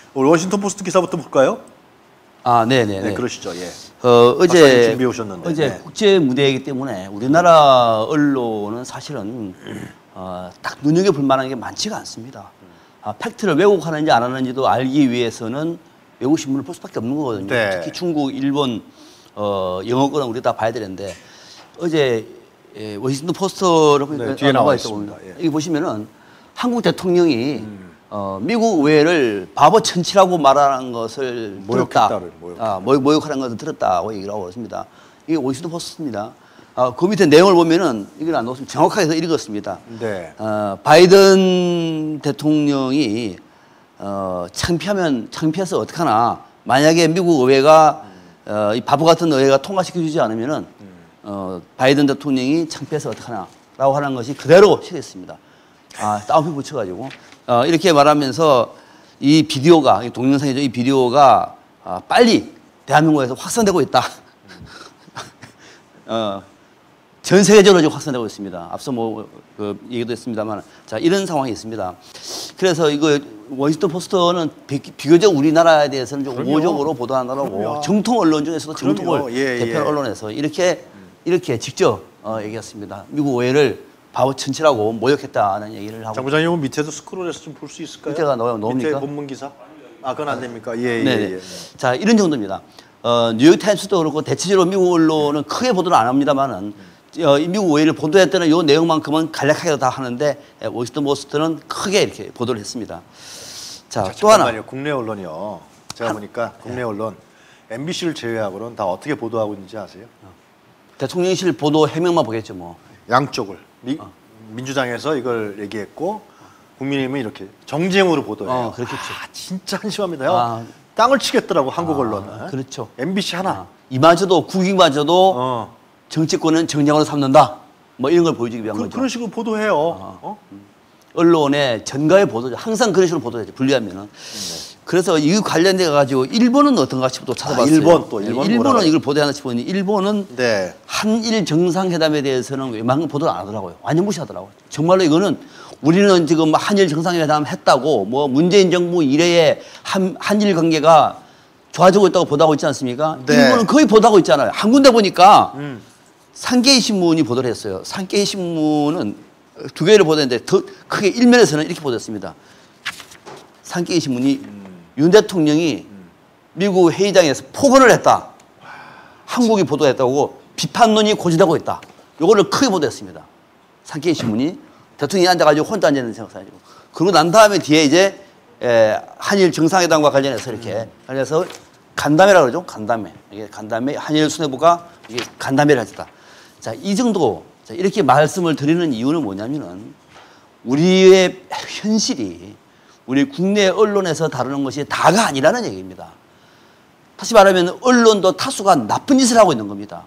워싱턴 포스트 기사부터 볼까요? 아, 네네. 네, 그러시죠. 예. 어제 준비해 오셨는데. 어제 네. 국제 무대이기 때문에 우리나라 언론은 사실은 딱 눈여겨볼 만한 게 많지가 않습니다. 팩트를 왜곡하는지 안 하는지도 알기 위해서는 외국 신문을 볼 수밖에 없는 거거든요. 네. 특히 중국, 일본 영어권은 우리 다 봐야 되는데 어제 워싱턴 포스트를 보니까 뒤에 나와 있습니다. 예. 여기 보시면은 한국 대통령이 미국 의회를 바보 천치라고 말하는 것을 들었다. 모욕하는 것을 들었다고 얘기를 하고 있습니다. 이게 워싱턴 포스트입니다. 그 밑에 내용을 보면은 이걸 안 넣었으면 정확하게 읽었습니다. 네. 바이든 대통령이 창피해서 어떡하나 만약에 미국 의회가 이 바보 같은 의회가 통과시켜주지 않으면은 바이든 대통령이 창피해서 어떡하나라고 하는 것이 그대로 실렸습니다. 따옴표 붙여가지고 이렇게 말하면서 이 비디오가 동영상이죠. 이 비디오가 빨리 대한민국에서 확산되고 있다. 전 세계적으로 지금 확산되고 있습니다. 앞서 그 얘기도 했습니다만, 자 이런 상황이 있습니다. 그래서 이거 워싱턴 포스트는 비교적 우리나라에 대해서는 좀 우호적으로 보도한다고 정통 언론 중에서도 정통을 대표하는 언론에서 이렇게 직접 얘기했습니다. 미국 의회를 바보 천치라고 모욕했다는 얘기를 하고. 장 부장님 밑에도 스크롤해서 좀 볼 수 있을까요? 밑에가 나옵니까? 밑에 본문 기사? 그건 안 됩니까? 예. 자 이런 정도입니다. 뉴욕 타임스도 그렇고 대체적으로 미국 언론은 크게 보도를 안 합니다만은 미국 의회를 보도했다는 이 내용만큼은 간략하게 다 하는데 워싱턴 포스트는 크게 이렇게 보도를 했습니다. 자, 또 하나. 국내 언론이요. 제가 보니까 국내 언론 MBC를 제외하고는 다 어떻게 보도하고 있는지 아세요? 대통령실 보도 해명만 보겠죠 뭐. 양쪽을. 민주당에서 이걸 얘기했고 국민의힘은 이렇게 정쟁으로 보도해요. 그렇겠죠. 진짜 한심합니다. 땅을 치겠더라고 한국 언론은. 그렇죠. MBC 하나. 이마저도 국익마저도 정치권은 정쟁으로 삼는다. 뭐 이런 걸 보여주기 위한 거죠. 그런 식으로 보도해요. 언론의 전가의 보도죠. 항상 그런 식으로 보도하죠. 분리하면은. 그래서 이 관련돼 가지고 일본은 어떤가 싶어 찾아봤어요. 일본은 이걸 보도하나 싶었는데 일본은 한일 정상회담에 대해서는 웬만큼 보도를 안 하더라고요. 완전 무시하더라고요. 정말로 이거는 우리는 지금 한일 정상회담 했다고 뭐 문재인 정부 이래에 한일 관계가 좋아지고 있다고 보도하고 있지 않습니까? 일본은 거의 보도하고 있잖아요. 한 군데 보니까 산케이 신문이 보도를 했어요. 산케이 신문은 두 개를 보도했는데 더 크게 일면에서는 이렇게 보도했습니다. 산케이 신문이 윤 대통령이 미국 회의장에서 폭언을 했다. 한국이 보도했다고 비판론이 고지되고 있다. 요거를 크게 보도했습니다. 산케이 신문이 대통령이 앉아가지고 혼자 앉아있는 생각하시고. 그러고 난 다음에 뒤에 이제 한일 정상회담과 관련해서 이렇게 관련해서 간담회라고 그러죠. 간담회. 이게 간담회 한일 수뇌부가 이게 간담회를 했다. 자, 이 정도 이렇게 말씀을 드리는 이유는 뭐냐면은 우리의 현실이 우리 국내 언론에서 다루는 것이 다가 아니라는 얘기입니다. 다시 말하면 언론도 다수가 나쁜 짓을 하고 있는 겁니다.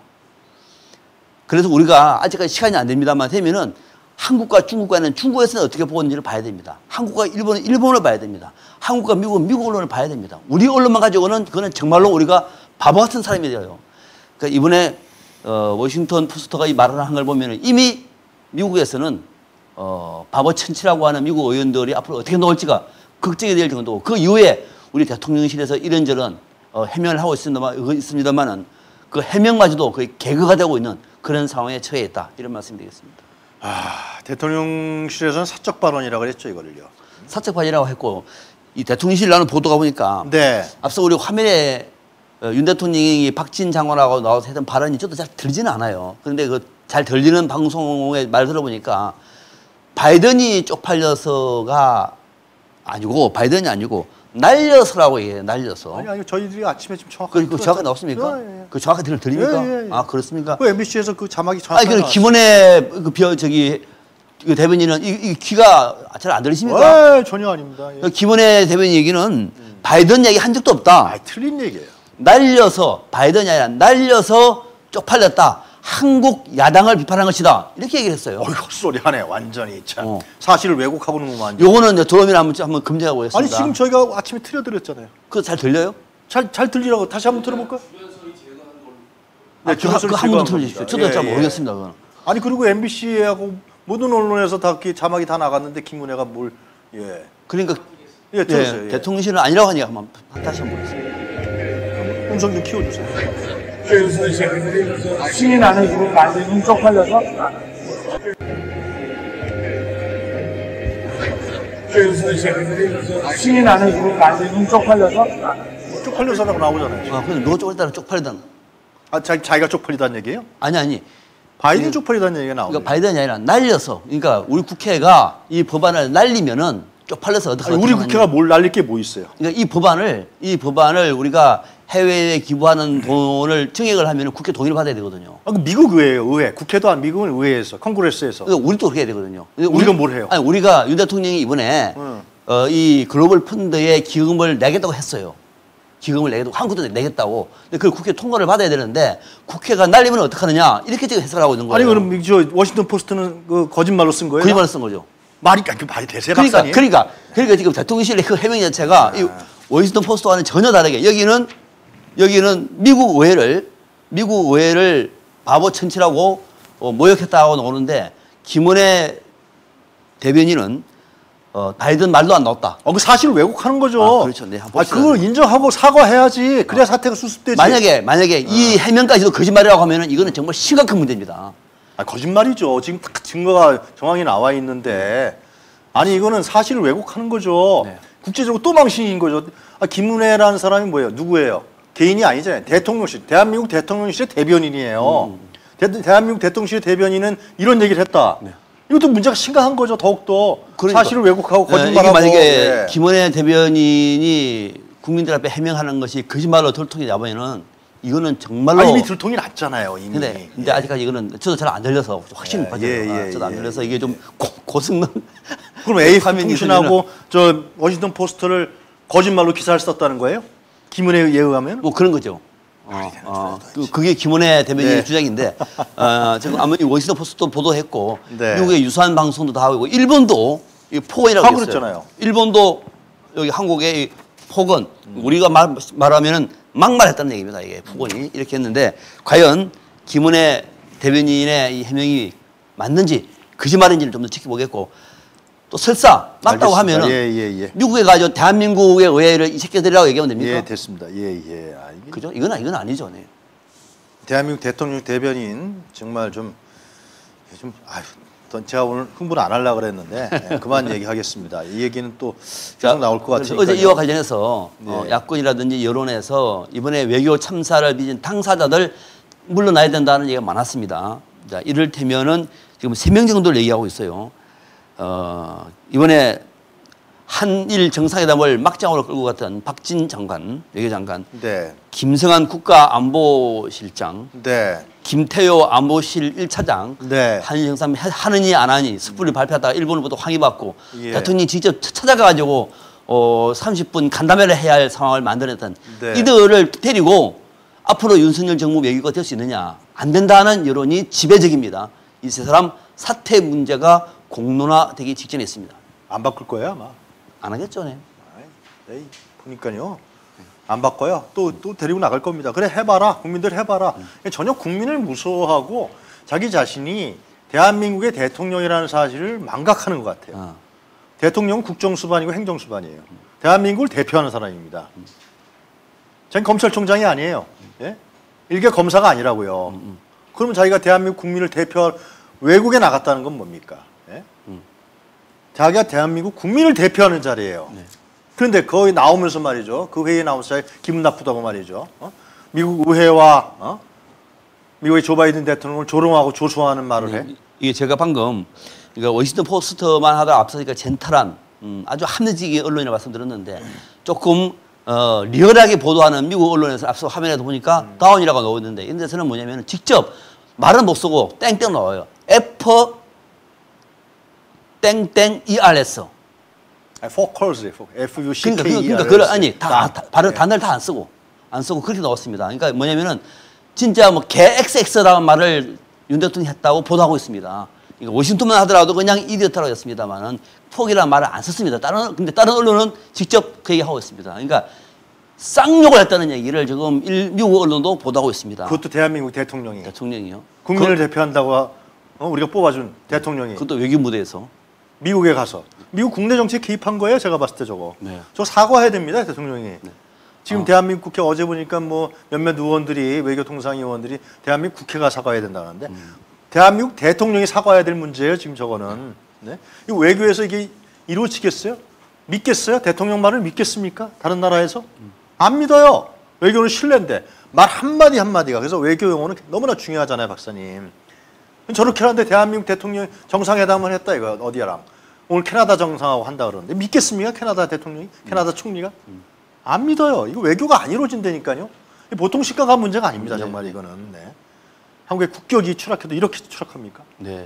그래서 우리가 아직까지 시간이 안 됩니다만 되면은 한국과 중국과는 중국에서는 어떻게 보고 있는지를 봐야 됩니다. 한국과 일본은 일본을 봐야 됩니다. 한국과 미국은 미국 언론을 봐야 됩니다. 우리 언론만 가지고는 그거는 정말로 우리가 바보 같은 사람이 돼요. 그러니까 이번에 워싱턴 포스트가 이 말을 한 걸 보면은 이미 미국에서는 바보 천치라고 하는 미국 의원들이 앞으로 어떻게 나올지가 걱정이 될 정도고 그 이후에 우리 대통령실에서 이런저런 해명을 하고 있습니다만은 그 해명마저도 거의 개그가 되고 있는 그런 상황에 처해 있다. 이런 말씀드리겠습니다. 대통령실에서는 사적 발언이라고 그랬죠, 이거를요. 사적 발언이라고 했고 이 대통령실 나는 보도가 보니까 앞서 우리 화면에 윤 대통령이 박진 장관하고 나와서 했던 발언이 저도 잘 들리지는 않아요. 그런데 그 잘 들리는 방송의 말 들어보니까 바이든이 쪽팔려서가 아니고 바이든이 아니고 날려서라고 얘기해요. 날려서. 아니 저희들이 아침에 좀 정확하게 그 정확하게 나왔습니까? 그 정확하게 들립니까? 그렇습니까? 그 MBC에서 그 자막이 정확하게 그 김원혜 그 대변인은 이 귀가 잘 안 들리십니까? 전혀 아닙니다. 김원혜 대변인 얘기는 바이든 얘기 한 적도 없다. 틀린 얘기예요. 날려서 바이든이 아니라 날려서 쪽팔렸다. 한국 야당을 비판한 것이다. 이렇게 얘기를 했어요. 헛소리 하네. 완전히 참. 사실을 왜곡하고는구만. 요거는 이제 도움이 한번 검증해 보겠습니다. 아니 지금 저희가 아침에 틀어드렸잖아요. 그거 잘 들려요? 잘 들리라고 다시 한번 들어볼까요? 네, 그 한 번 더 틀어주십시오. 저도 잘 모르겠습니다. 그건. 아니 그리고 MBC하고 모든 언론에서 다 자막이 다 나갔는데 김문혜가 그러니까 예, 들었어요. 예. 대통령실은 아니라고 하니까 한번 다시 한번 보겠습니다. 음성 좀 키워주세요. 최윤 선생님들이 신이 나는 그 완전히 쪽팔려서 최윤 선생님들이 신이 나는 그 완전히 쪽팔려서 쪽팔려서라고 나오잖아요. 아, 근데 누가 쪽팔리다는 쪽팔리다는. 아, 자기가 쪽팔리다는 얘기예요? 아니. 바이든 쪽팔리다는 얘기가 나오네요. 그러니까 바이든이 아니라 날려서. 그러니까 우리 국회가 이 법안을 날리면은 쪽팔려서 어떻게 우리 국회가 뭘 날릴 게 뭐 있어요? 그러니까 이 법안을 우리가 해외에 기부하는 돈을 증액을 하면은 국회 동의를 받아야 되거든요. 아, 그 미국 의회예요, 의회. 국회도 안 미국은 의회에서, 컨그레스에서. 그러니까 우리도 그렇게 해야 되거든요. 우리가 뭘 해요? 아니, 우리가 윤 대통령이 이번에 이 글로벌 펀드에 기금을 내겠다고 했어요. 기금을 내겠다고, 한국도 내겠다고. 근데 그걸 국회 통과를 받아야 되는데 국회가 날리면 어떡하느냐 이렇게 지금 해석을 하고 있는 거예요. 아니 그럼 저 워싱턴 포스트는 그 거짓말로 쓴 거예요? 거짓말로 쓴 거죠. 말이 대세 박사님. 그러니까 지금 대통령실의 그 해명 자체가 이 워싱턴 포스트와는 전혀 다르게 여기는 미국 의회를 바보 천치라고 모욕했다고 나오는데 김은혜 대변인은 바이든 말도 안 나왔다. 그 사실을 왜곡하는 거죠. 아, 그렇죠. 네, 한번 그걸 인정하고 사과해야지. 그래야 사태가 수습되지. 만약에 이 해명까지도 거짓말이라고 하면은 이거는 정말 심각한 문제입니다. 거짓말이죠. 지금 딱 증거가 정확히 나와 있는데. 아니 이거는 사실을 왜곡하는 거죠. 네. 국제적으로 또 망신인 거죠. 김은혜라는 사람이 뭐예요? 누구예요? 개인이 아니잖아요. 대통령실, 대한민국 대통령실의 대변인이에요. 대한민국 대통령실의 대변인은 이런 얘기를 했다. 네. 이것도 문제가 심각한 거죠. 더욱더 그러니까. 사실을 왜곡하고 이게 거짓말하고. 만약에 김은혜 대변인이 국민들 앞에 해명하는 것이 거짓말로 들통이 나면은 이거는 정말로 이미 들통이 났잖아요. 이미. 근데 아직까지 이거는 저도 잘 안 들려서 확신이 빠져요. 저도 안 들려서 이게 좀 고승능. 그럼 AF통신하고 저 워싱턴 포스트를 거짓말로 기사를 썼다는 거예요? 김은혜에 의하면? 뭐 그런 거죠. 그게 김은혜 대변인의 주장인데 지금 아무리 워싱턴 포스트도 보도했고 미국의 유사한 방송도 다 하고 일본도 폭언이라고 했어요. 그랬잖아요. 일본도 여기 한국의 폭언 우리가 말하면은 막말했다는 얘기입니다. 이게 폭언이 이렇게 했는데 과연 김은혜 대변인의 이 해명이 맞는지 거짓말인지를 좀 더 지켜보겠고 또 설사 맞다고 알겠습니다. 하면은 미국에 가서 대한민국의 의회를 이 새끼들이라고 얘기하면 됩니까? 예, 됐습니다. 예. 그죠? 이건 아니죠. 네. 대한민국 대통령 대변인 정말 제가 오늘 흥분 안 하려고 그랬는데 그만 얘기하겠습니다. 이 얘기는 또 계속 나올 것 같으니까. 어제 이와 관련해서 야권이라든지 여론에서 이번에 외교 참사를 빚은 당사자들 물러나야 된다는 얘기가 많았습니다. 자, 이를테면은 지금 3명 정도를 얘기하고 있어요. 이번에 한일 정상회담을 막장으로 끌고 갔던 박진 장관, 외교장관, 김성한 국가안보실장, 김태효 안보실 1차장, 한일 정상회담 하느니 안 하니 섣불리 발표하다가 일본으로부터 항의받고 대통령이 직접 찾아가가지고 30분 간담회를 해야 할 상황을 만들어냈던 이들을 데리고 앞으로 윤석열 정부 외교가 될 수 있느냐 안 된다는 여론이 지배적입니다. 이 세 사람 사퇴 문제가 공론화되기 직전에 있습니다. 안 바꿀 거예요 아마. 안 하겠죠, 네. 보니까요. 안 바꿔요. 또 데리고 나갈 겁니다. 그래 해봐라. 국민들 해봐라. 전혀 국민을 무서워하고 자기 자신이 대한민국의 대통령이라는 사실을 망각하는 것 같아요. 대통령은 국정수반이고 행정수반이에요. 대한민국을 대표하는 사람입니다. 자기는 검찰총장이 아니에요. 예? 일개 검사가 아니라고요. 그러면 자기가 대한민국 국민을 대표할 외국에 나갔다는 건 뭡니까? 예? 자기가 대한민국 국민을 대표하는 자리예요. 그런데 거기 나오면서 말이죠. 그 회의에 나오면서 기분 나쁘다고 말이죠. 미국 의회와 미국의 조 바이든 대통령을 조롱하고 조소하는 말을 해. 이게 제가 방금 그러니까 워싱턴 포스트만 하다 앞서니까 젠탈한 아주 합리적인 언론이라고 말씀드렸는데 조금 리얼하게 보도하는 미국 언론에서 앞서 화면에도 보니까 다운이라고 나오고 있는데 이런 데서는 뭐냐면 직접 말은 못 쓰고 땡땡 나와요. F 땡땡 ERS. Focus, F-U-C-K-E-R-S. 그러니까 단어를 다 안 쓰고 그렇게 나왔습니다. 그러니까 뭐냐면은 진짜 뭐 개 XX라는 말을 윤 대통령이 했다고 보도하고 있습니다. 그러니까 워싱턴만 하더라도 그냥 이디어트라고 했습니다만은 폭이라는 말을 안 썼습니다. 근데 다른 언론은 직접 그 얘기하고 있습니다. 그러니까 쌍욕을 했다는 얘기를 지금 미국 언론도 보도하고 있습니다. 그것도 대한민국 대통령이요. 대통령이요. 국민을 대표한다고 우리가 뽑아준 대통령이. 그것도 외교 무대에서. 미국에 가서 미국 국내 정치에 개입한 거예요. 제가 봤을 때 저거. 네. 저거 사과해야 됩니다. 대통령이. 네. 지금 대한민국 국회 어제 보니까 뭐 몇몇 의원들이 외교통상 의원들이 대한민국 국회가 사과해야 된다는데 대한민국 대통령이 사과해야 될 문제예요. 지금 저거는. 네? 이 외교에서 이게 이루어지겠어요? 믿겠어요? 대통령 말을 믿겠습니까? 다른 나라에서? 안 믿어요. 외교는 신뢰인데 말 한마디 한마디가. 그래서 외교 용어는 너무나 중요하잖아요, 박사님. 저렇게 하는데 대한민국 대통령이 정상회담을 했다 이거 어디야랑. 오늘 캐나다 정상하고 한다 그러는데 믿겠습니까? 캐나다 대통령이? 캐나다 총리가? 안 믿어요. 이거 외교가 안 이루어진다니까요. 보통 시가가 문제가 아닙니다. 정말 이거는. 네. 한국의 국격이 추락해도 이렇게 추락합니까? 네.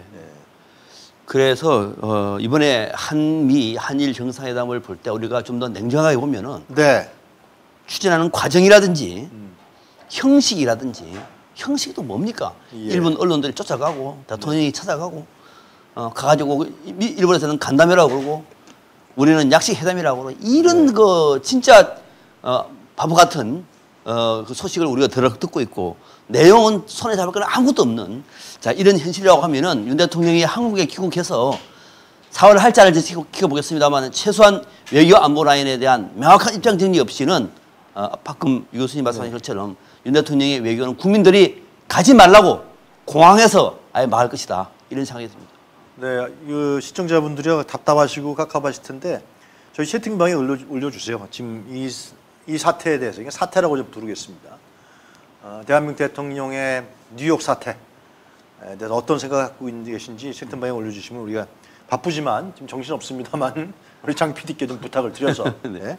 그래서 이번에 한미 한일 정상회담을 볼 때 우리가 좀 더 냉정하게 보면은 네. 추진하는 과정이라든지 형식이라든지 형식이 또 뭡니까? 예. 일본 언론들이 쫓아가고 대통령이 찾아가고 가가지고 일본에서는 간담회라고 그러고 우리는 약식 회담이라고 그러고 이런 거 진짜 바보 같은 그 소식을 우리가 듣고 있고 내용은 손에 잡을 건 아무것도 없는 자 이런 현실이라고 하면은 윤 대통령이 한국에 귀국해서 4월 할자를 지켜보겠습니다만 최소한 외교 안보 라인에 대한 명확한 입장 정리 없이는 방금 유 교수님 말씀하신 것처럼 윤 대통령의 외교는 국민들이 가지 말라고 공항에서 아예 막을 것이다 이런 생각이 듭니다. 네, 그 시청자분들이 답답하시고 갑갑하실 텐데 저희 채팅방에 올려주세요. 지금 이 사태에 대해서 이게 사태라고 좀 부르겠습니다. 대한민국 대통령의 뉴욕 사태에 대해서 어떤 생각 갖고 있는 계신지 채팅방에 올려주시면 우리가 바쁘지만 지금 정신 없습니다만 우리 장 PD께 좀 부탁을 드려서 네.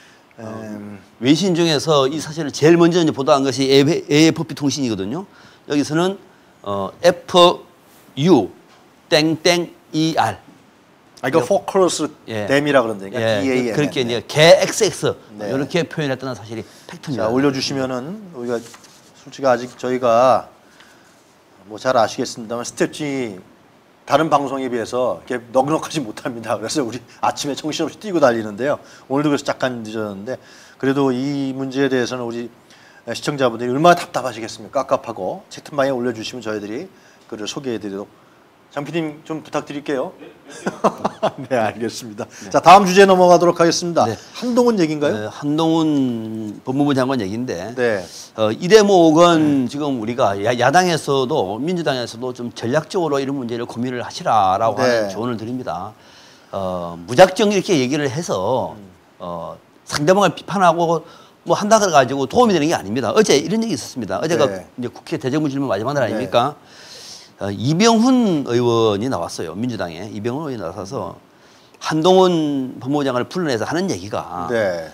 외신 중에서 이 사실을 제일 먼저 이제 보도한 것이 AFP 통신이거든요. 여기서는 FU 땡땡ER. 이거 포커스 댐이라 그러는데 DAM. 그렇게 이제 개XX 이렇게 표현했다는 사실이 팩트입니다. 자, 올려주시면은 우리가 솔직히 아직 저희가 뭐 잘 아시겠습니다만 스텝지 다른 방송에 비해서 이렇게 넉넉하지 못합니다. 그래서 우리 아침에 정신없이 뛰고 달리는데요. 오늘도 그래서 잠깐 늦었는데 그래도 이 문제에 대해서는 우리 시청자분들이 얼마나 답답하시겠습니까? 깝깝하고 채팅방에 올려주시면 저희들이 그를 소개해드리도록 장 PD님 좀 부탁드릴게요. 네, 알겠습니다. 네. 자, 다음 주제 넘어가도록 하겠습니다. 네. 한동훈 얘기인가요? 네, 한동훈 법무부 장관 얘기인데 네. 이 대목은 지금 우리가 야당에서도 민주당에서도 좀 전략적으로 이런 문제를 고민을 하시라라고 하는 조언을 드립니다. 무작정 이렇게 얘기를 해서 상대방을 비판하고 뭐 한다 그래가지고 도움이 되는 게 아닙니다. 어제 이런 얘기 있었습니다. 어제가 이제 국회 대정부 질문 마지막 날 아닙니까? 이병훈 의원이 나왔어요. 민주당에 이병훈 의원이 나와서 한동훈 법무부 장관을 불러내서 하는 얘기가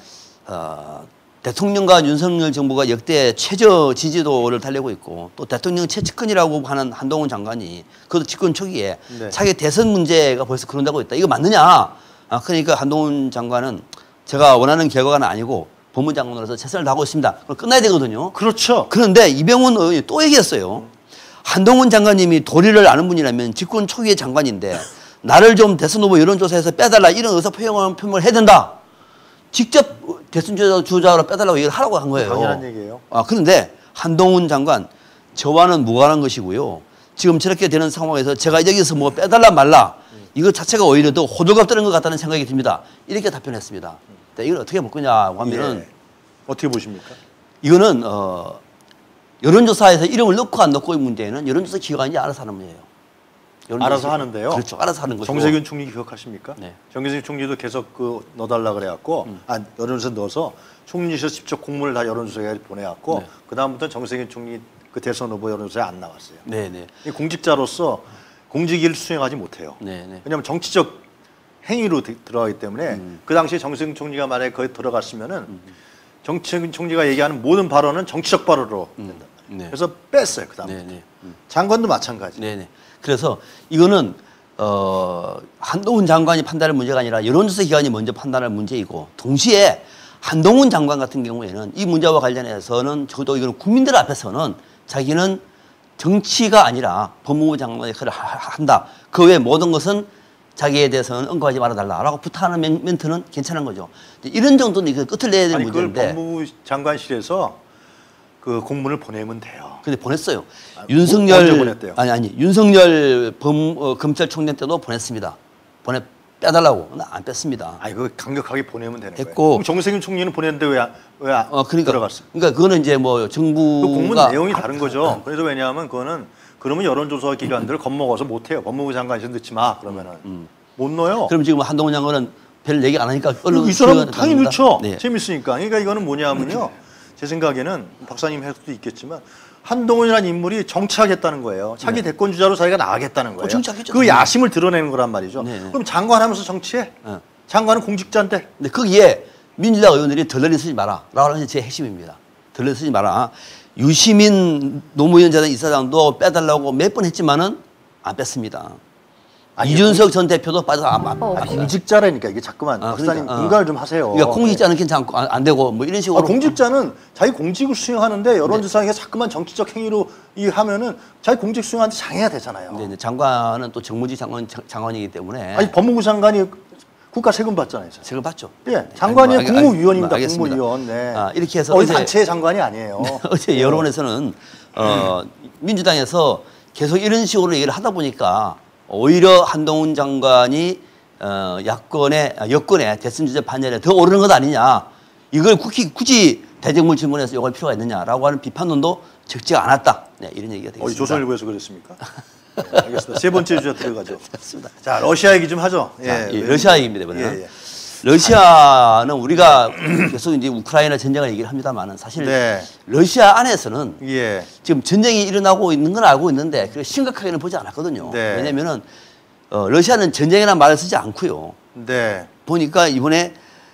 대통령과 윤석열 정부가 역대 최저 지지도를 달리고 있고 또 대통령 최측근이라고 하는 한동훈 장관이 그것도 집권 초기에 자기 대선 문제가 벌써 그런다고 했다. 이거 맞느냐? 그러니까 한동훈 장관은 제가 원하는 결과가 아니고 법무부 장관으로서 최선을 다하고 있습니다. 그럼 끝나야 되거든요. 그렇죠. 그런데 이병훈 의원이 또 얘기했어요. 한동훈 장관님이 도리를 아는 분이라면 집권 초기의 장관인데 나를 좀 대선 후보 여론조사에서 빼달라 이런 의사표명을 해야 된다. 직접 대선 주자로 빼달라고 얘기를 하라고 한 거예요. 당연한 얘기예요. 그런데 한동훈 장관 저와는 무관한 것이고요. 지금 저렇게 되는 상황에서 제가 여기서 뭐 빼달라 말라 이거 자체가 오히려 더 호들갑 떠는 것 같다는 생각이 듭니다. 이렇게 답변했습니다. 이걸 어떻게 볼 거냐고 하면은 어떻게 보십니까? 이거는 여론조사에서 이름을 넣고 안 넣고의 문제는 여론조사 기관이 알아서 하는 문제예요. 알아서 하는데요. 그렇죠. 알아서 하는 거죠. 정세균 총리 기억하십니까? 네. 정세균 총리도 계속 넣어달라 그래갖고 여론조사 넣어서 총리실에서 직접 공문을 다 여론조사에 보내갖고 그 다음부터 정세균 총리 그 대선 후보 여론조사에 안 나왔어요. 네네. 공직자로서 공직을 수행하지 못해요. 네네. 왜냐하면 정치적 행위로 들어가기 때문에 그 당시에 정세균 총리가 만약에 거기 들어갔으면은 정세균 총리가 얘기하는 모든 발언은 정치적 발언으로 된다. 그래서 뺐어요. 그 다음부터. 장관도 마찬가지. 네네. 그래서 이거는 한동훈 장관이 판단할 문제가 아니라 여론조사 기관이 먼저 판단할 문제이고 동시에 한동훈 장관 같은 경우에는 이 문제와 관련해서는 적어도 이거는 국민들 앞에서는 자기는 정치가 아니라 법무부 장관 역할을 한다. 그 외 모든 것은 자기에 대해서는 언급하지 말아달라라고 부탁하는 멘트는 괜찮은 거죠. 이런 정도는 끝을 내야 되는 문제인데. 그걸 법무부 장관실에서 그 공문을 보내면 돼요. 근데 보냈어요. 윤석열 언제 보냈대요? 윤석열 검찰총장 때도 보냈습니다. 빼달라고. 안 뺐습니다. 아, 이거 강력하게 보내면 되는 했고, 거예요. 그럼 정세균 총리는 보냈는데 왜 그러니까, 들어갔어? 그러니까 그거는 이제 뭐 정부가 그 공문 내용이 다른 거죠. 그래서 왜냐하면 그러면 여론조사 기관들을 겁먹어서 못 해요. 법무부 장관에서 넣지 마 그러면은 못 넣어요. 그럼 지금 한동훈 장관은 별 얘기 안 하니까 얼른 이 사람 당연히 넣죠. 네. 재밌으니까. 그러니까 이거는 뭐냐면요. 제 생각에는 박사님 할 수도 있겠지만 한동훈이라는 인물이 정치하겠다는 거예요. 차기 대권 주자로 자기가 나가겠다는 거예요. 정치하겠죠. 그 야심을 드러내는 거란 말이죠. 네. 그럼 장관하면서 정치해? 장관은 공직자인데. 근데 거기에 민주당 의원들이 덜덜이 쓰지 마라. 라고 하는 게 제 핵심입니다. 덜덜이 쓰지 마라. 유시민 노무현 전 이사장도 빼달라고 몇 번 했지만은 안 뺐습니다. 이준석 전 대표도 빠져 안 뺐습니다. 공직자라니까 이게 자꾸만 박사님 분가를 좀 하세요. 그러니까 공직자는 괜찮고 안 되고 뭐 이런 식으로. 공직자는 자기 공직을 수행하는데 여론조사에 자꾸만 정치적 행위로 하면은 자기 공직 수행하는데 장애가 되잖아요. 네, 장관은 또 정무직 장관이기 때문에. 아니 법무부 장관이 국가 세금 받잖아요. 세금 받죠. 예, 장관이 뭐, 국무위원입니다. 알겠습니다. 국무위원. 네. 이렇게 해서 어디 단체의 장관이 아니에요. 어제 여론에서는 민주당에서 계속 이런 식으로 얘기를 하다 보니까 오히려 한동훈 장관이 여권의 대선 주자 판넬에 더 오르는 것 아니냐. 이걸 굳이 대정부 질문에서 요구할 필요가 있느냐라고 하는 비판론도 적지 않았다. 네, 이런 얘기가 되겠습니다. 조선일보에서 그랬습니까? 네, 알겠습니다. 세 번째 주자 들어가죠. 맞습니다. 자, 러시아 얘기 좀 하죠. 예, 러시아 얘기입니다, 이번에는. 예. 러시아는 우리가 계속 이제 우크라이나 전쟁을 얘기를 합니다만은 사실 러시아 안에서는 지금 전쟁이 일어나고 있는 건 알고 있는데 그렇게 심각하게는 보지 않았거든요. 왜냐면은 러시아는 전쟁이라는 말을 쓰지 않고요. 보니까 이번에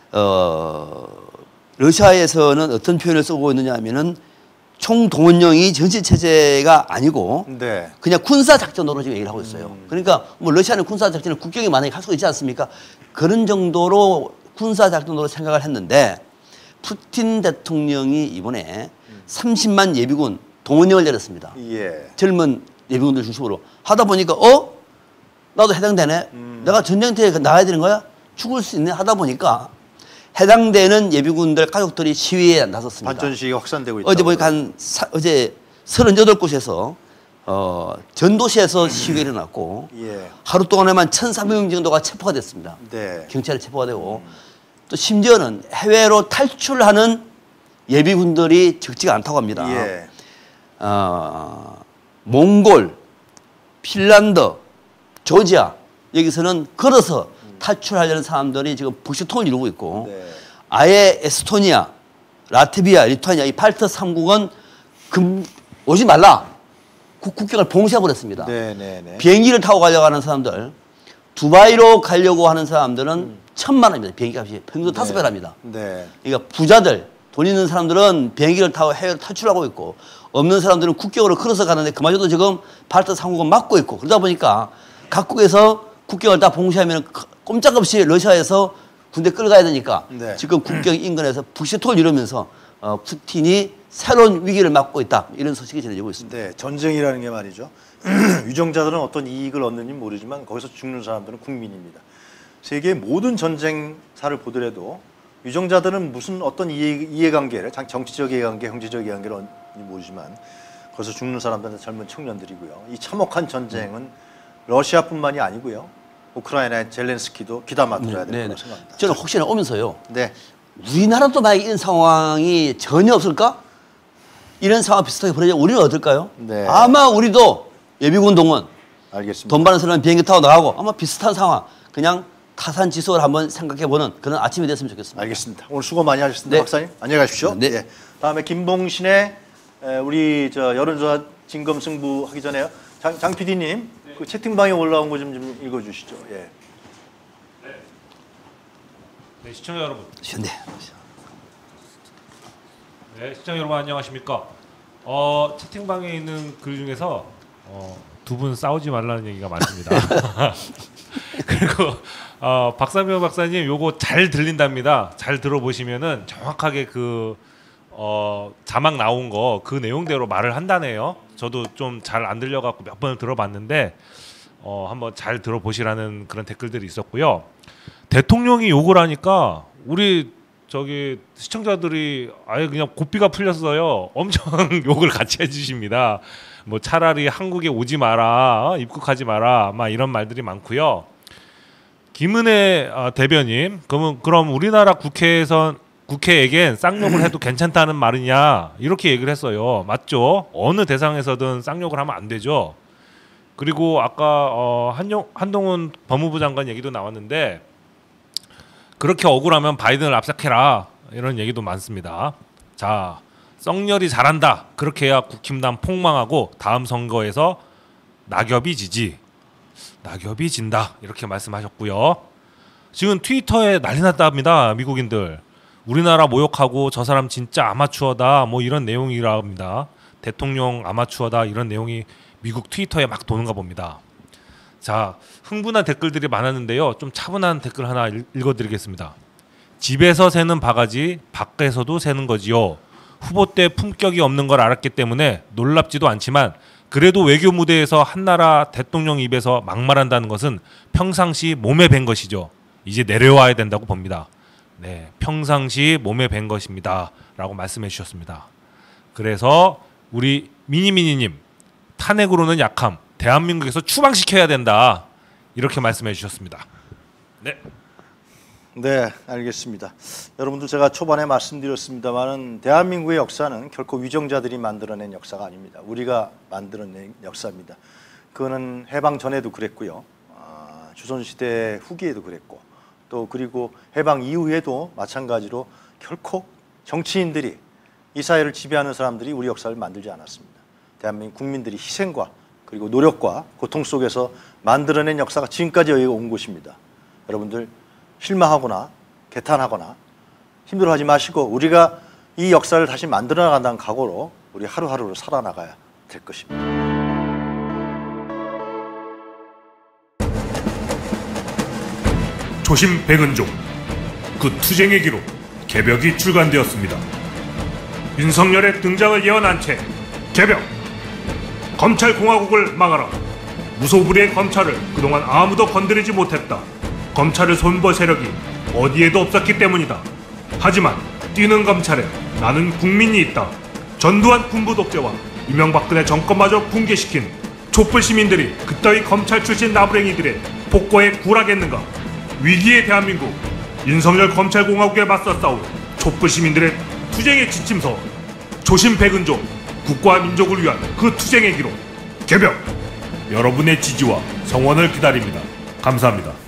러시아에서는 어떤 표현을 쓰고 있느냐 하면은 총동원령이 전시 체제가 아니고 그냥 군사 작전으로 지금 얘기를 하고 있어요. 그러니까 뭐 러시아는 군사 작전을 국경에 만약에 할 수 있지 않습니까? 그런 정도로 군사 작전으로 생각을 했는데 푸틴 대통령이 이번에 30만 예비군 동원령을 내렸습니다. 젊은 예비군들 중심으로 하다 보니까 나도 해당되네. 내가 전쟁터에 나가야 되는 거야? 죽을 수 있네 하다 보니까 해당되는 예비군들 가족들이 시위에 나섰습니다. 반전 시위가 확산되고 있다. 어제 보니까 어제 38곳에서 전도시에서 시위가 일어났고 하루 동안에만 1,300명 정도가 체포가 됐습니다. 경찰에 체포가 되고 또 심지어는 해외로 탈출하는 예비군들이 적지가 않다고 합니다. 몽골, 핀란드, 조지아 여기서는 걸어서 탈출하려는 사람들이 지금 북식통을 이루고 있고 아예 에스토니아, 라트비아, 리투아니아 이 발트 3국은 오지 말라. 국경을 봉쇄해버렸습니다. 비행기를 타고 가려고 하는 사람들 두바이로 가려고 하는 사람들은 1,000만 원입니다. 비행기 값이 평균 5배랍니다. 그러니까 부자들 돈 있는 사람들은 비행기를 타고 해외로 탈출하고 있고 없는 사람들은 국경으로 걸어서 가는데 그마저도 지금 발트 3국은 막고 있고 그러다 보니까 각국에서 국경을 다 봉쇄하면 꼼짝없이 러시아에서 군대 끌어가야 되니까 지금 국경 인근에서 북시토를 이루면서 푸틴이 새로운 위기를 맞고 있다. 이런 소식이 전해지고 있습니다. 전쟁이라는 게 말이죠. 유정자들은 어떤 이익을 얻는지 모르지만 거기서 죽는 사람들은 국민입니다. 세계의 모든 전쟁사를 보더라도 유정자들은 무슨 어떤 이해관계를 정치적 이해관계, 형제적 이해관계를 얻는지 모르지만 거기서 죽는 사람들은 젊은 청년들이고요. 이 참혹한 전쟁은 러시아뿐만이 아니고요. 우크라이나의 젤렌스키도 귀담아 들어야 된다고 생각합니다. 저는 혹시나 오면서요. 우리나라도 만약에 이런 상황이 전혀 없을까? 이런 상황 비슷하게 벌어지면 우리는 어떨까요? 아마 우리도 예비군 동원, 돈 받는 사람 비행기 타고 나가고 아마 비슷한 상황, 그냥 타산지석을 한번 생각해보는 그런 아침이 됐으면 좋겠습니다. 알겠습니다. 오늘 수고 많이 하셨습니다. 박사님. 안녕히 가십시오. 다음에 김봉신의 우리 여론조사 진검승부 하기 전에요. 장 PD님, 그 채팅방에 올라온 거 좀 읽어주시죠. 네, 시청자 여러분. 시청자 여러분 안녕하십니까? 채팅방에 있는 글 중에서 두 분 싸우지 말라는 얘기가 많습니다. 그리고 박상명 박사님 요거 잘 들린답니다. 잘 들어보시면은 정확하게 그 자막 나온 거 그 내용대로 말을 한다네요. 저도 좀 잘 안 들려갖고 몇 번을 들어봤는데 한번 잘 들어보시라는 그런 댓글들이 있었고요. 대통령이 욕을 하니까 우리 시청자들이 아예 그냥 고삐가 풀렸어요. 엄청 욕을 같이 해주십니다. 뭐 차라리 한국에 오지 마라, 입국하지 마라, 막 이런 말들이 많고요. 김은혜 대변인, 그럼 우리나라 국회에겐 쌍욕을 해도 괜찮다는 말이냐 이렇게 얘기를 했어요. 맞죠? 어느 대상에서든 쌍욕을 하면 안 되죠. 그리고 아까 한동훈 법무부 장관 얘기도 나왔는데 그렇게 억울하면 바이든을 압sak해라 이런 얘기도 많습니다. 자, 썩렬이 잘한다 그렇게 해야 국힘당 폭망하고 다음 선거에서 낙엽이 지지, 낙엽이 진다 이렇게 말씀하셨고요. 지금 트위터에 난리 났답니다. 미국인들 우리나라 모욕하고 저 사람 진짜 아마추어다 뭐 이런 내용이라 합니다. 대통령 아마추어다 이런 내용이 미국 트위터에 막 도는가 봅니다. 자, 흥분한 댓글들이 많았는데요. 좀 차분한 댓글 하나 읽어드리겠습니다. 집에서 새는 바가지 밖에서도 새는 거지요. 후보 때 품격이 없는 걸 알았기 때문에 놀랍지도 않지만 그래도 외교 무대에서 한나라 대통령 입에서 막말한다는 것은 평상시 몸에 밴 것이죠. 이제 내려와야 된다고 봅니다. 네, 평상시 몸에 밴 것입니다. 라고 말씀해 주셨습니다. 그래서 우리 미니미니님 탄핵으로는 약함, 대한민국에서 추방시켜야 된다 이렇게 말씀해 주셨습니다. 네. 네, 알겠습니다. 여러분들 제가 초반에 말씀드렸습니다만은 대한민국의 역사는 결코 위정자들이 만들어낸 역사가 아닙니다. 우리가 만들어낸 역사입니다. 그거는 해방 전에도 그랬고요. 조선시대 후기에도 그랬고 또 그리고 해방 이후에도 마찬가지로 결코 정치인들이 이 사회를 지배하는 사람들이 우리 역사를 만들지 않았습니다. 대한민국 국민들이 희생과 그리고 노력과 고통 속에서 만들어낸 역사가 지금까지 여기가 온 곳입니다. 여러분들 실망하거나 개탄하거나 힘들어하지 마시고 우리가 이 역사를 다시 만들어 나간다는 각오로 우리 하루하루를 살아나가야 될 것입니다. 조심 백은종 그 투쟁의 기록 개벽이 출간되었습니다. 윤석열의 등장을 예언한 채 개벽 검찰공화국을 막아라. 무소불위의 검찰을 그동안 아무도 건드리지 못했다. 검찰을 손볼 세력이 어디에도 없었기 때문이다. 하지만 뛰는 검찰에 나는 국민이 있다. 전두환 군부 독재와 이명박근혜 정권마저 붕괴시킨 촛불 시민들이 그따위 검찰 출신 나부랭이들의 폭거에 굴하겠는가. 위기의 대한민국 윤석열 검찰공화국에 맞서 싸울 촛불 시민들의 투쟁의 지침서 조심 백은종 국가와 민족을 위한 그 투쟁의 기록 개벽 여러분의 지지와 성원을 기다립니다. 감사합니다.